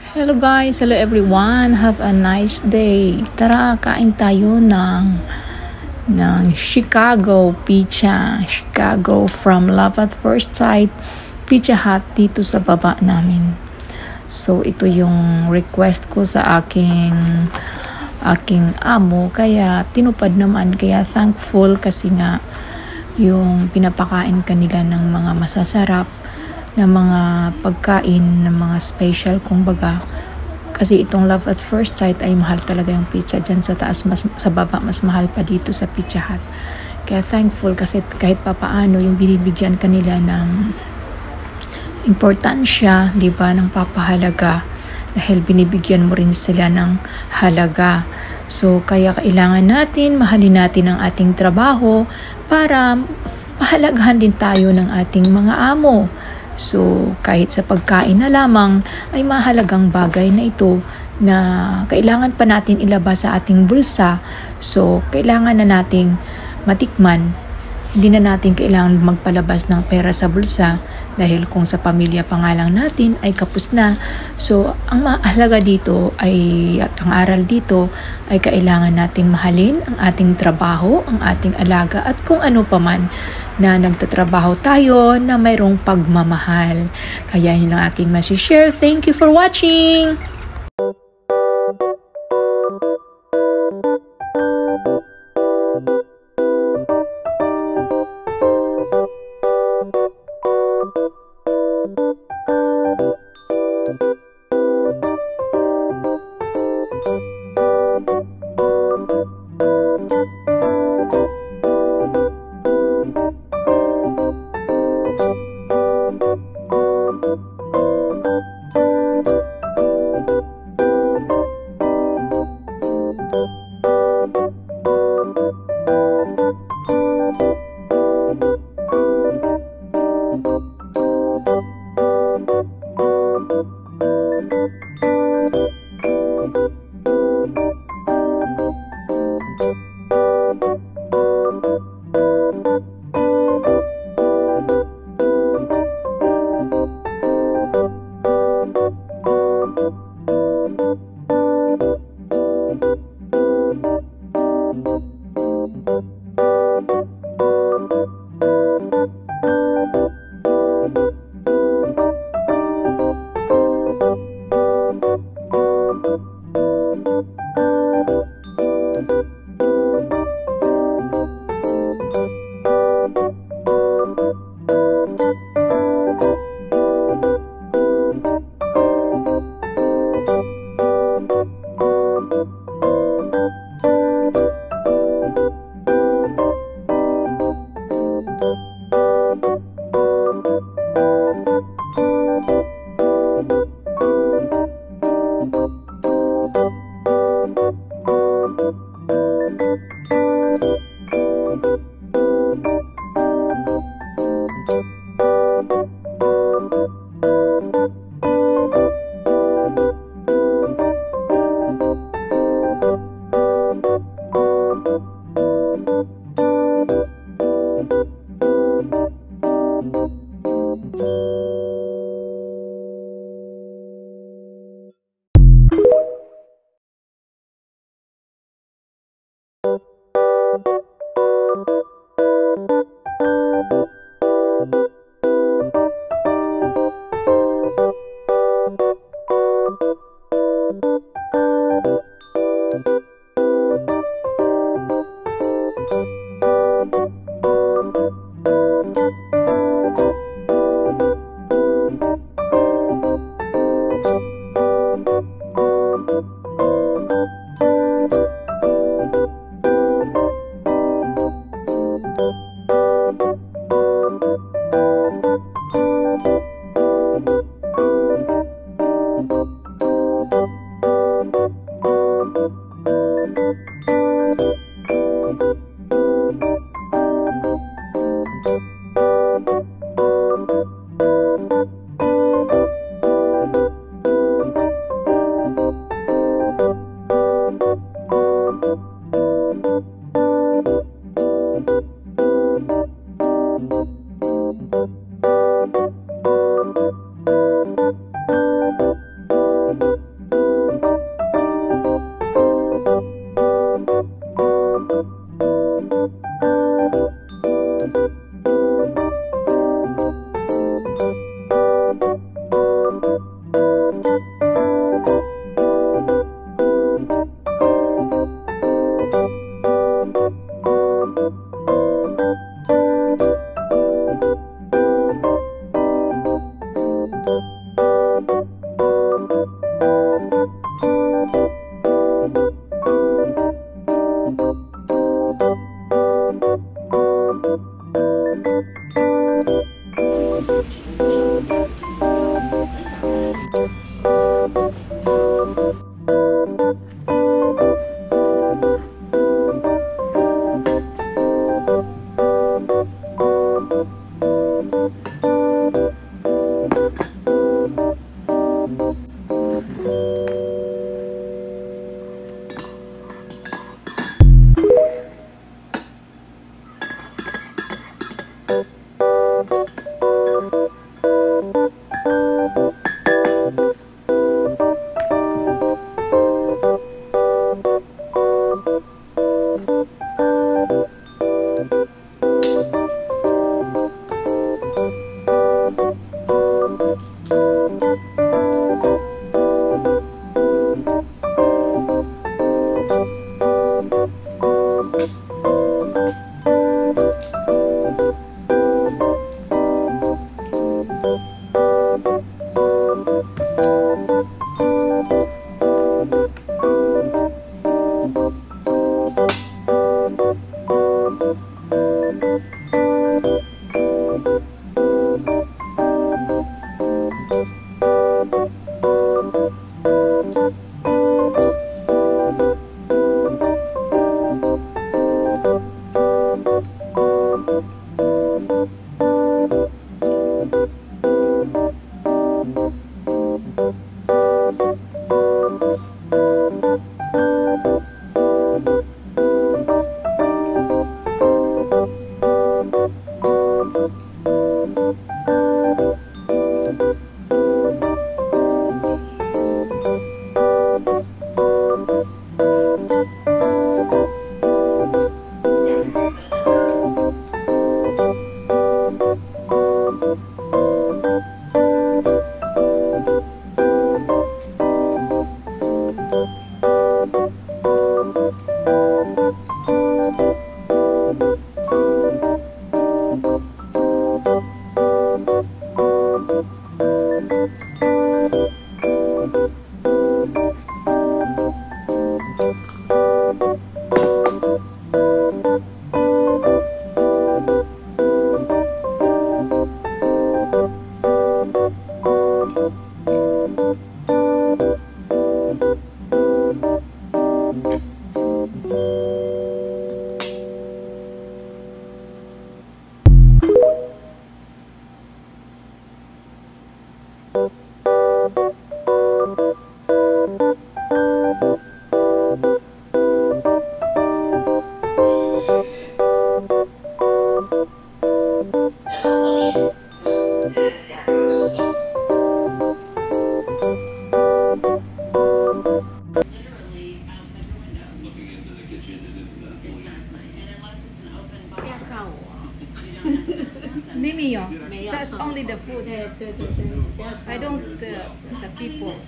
Hello guys, hello everyone. Have a nice day. Tara, kain tayo ng Chicago pizza. Chicago from Love at First Sight Pizza Hut dito sa baba namin. So ito yung request ko sa aking amo, kaya tinupad naman, kaya thankful kasi nga yung pinapakain kanila ng mga masasarap na mga pagkain, ng mga special kumbaga. Kasi itong Love at First Sight ay mahal talaga yung pizza dyan sa taas, sa baba mas mahal pa dito sa Pizza Hut. Kaya thankful kasi kahit papaano yung binibigyan kanila ng importansya, di ba, ng papahalaga, dahil binibigyan mo rin sila ng halaga. So kaya kailangan natin mahalin natin ang ating trabaho para mahalagahan din tayo ng ating mga amo. So, kahit sa pagkain na lamang ay mahalagang bagay na ito na kailangan pa natin ilabas sa ating bulsa. So, kailangan na nating matikman. Hindi na natin kailangan magpalabas ng pera sa bulsa dahil kung sa pamilya pa nga lang natin ay kapos na. So, ang mahalaga dito at ang aral dito ay kailangan nating mahalin ang ating trabaho, ang ating alaga at kung ano pa man na nagtatrabaho tayo na mayroong pagmamahal. Kaya yun ang aking masishare. Thank you for watching! 你没有 ，just only the food。 对对对。